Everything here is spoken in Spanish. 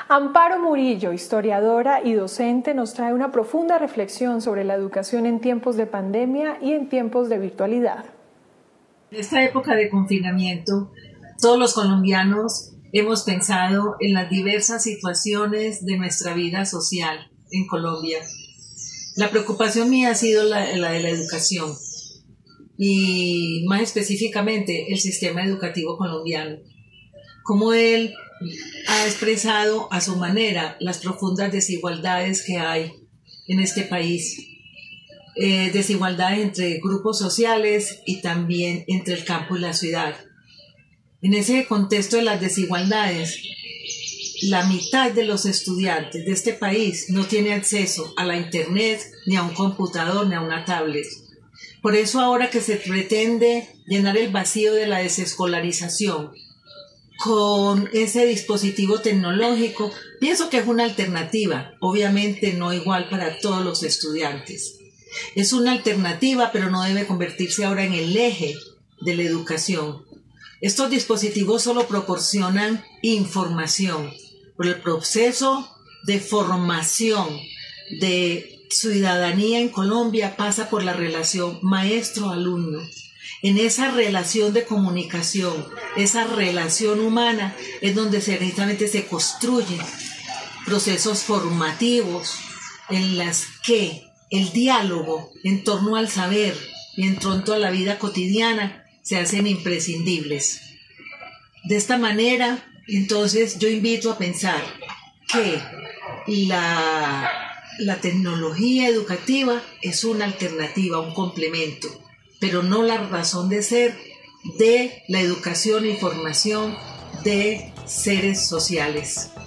Amparo Murillo, historiadora y docente, nos trae una profunda reflexión sobre la educación en tiempos de pandemia y en tiempos de virtualidad. En esta época de confinamiento, todos los colombianos hemos pensado en las diversas situaciones de nuestra vida social en Colombia. La preocupación mía ha sido la de la educación y más específicamente el sistema educativo colombiano. Cómo él ha expresado a su manera las profundas desigualdades que hay en este país. Desigualdades entre grupos sociales y también entre el campo y la ciudad. En ese contexto de las desigualdades, la mitad de los estudiantes de este país no tiene acceso a la internet, ni a un computador, ni a una tablet. Por eso ahora que se pretende llenar el vacío de la desescolarización con ese dispositivo tecnológico, pienso que es una alternativa, obviamente no igual para todos los estudiantes. Es una alternativa, pero no debe convertirse ahora en el eje de la educación. Estos dispositivos solo proporcionan información, pero el proceso de formación de ciudadanía en Colombia pasa por la relación maestro-alumno. En esa relación de comunicación, esa relación humana, es donde precisamente se construyen procesos formativos en las que el diálogo en torno al saber y en torno a la vida cotidiana se hacen imprescindibles. De esta manera, entonces, yo invito a pensar que la tecnología educativa es una alternativa, un complemento, pero no la razón de ser de la educación y formación de seres sociales.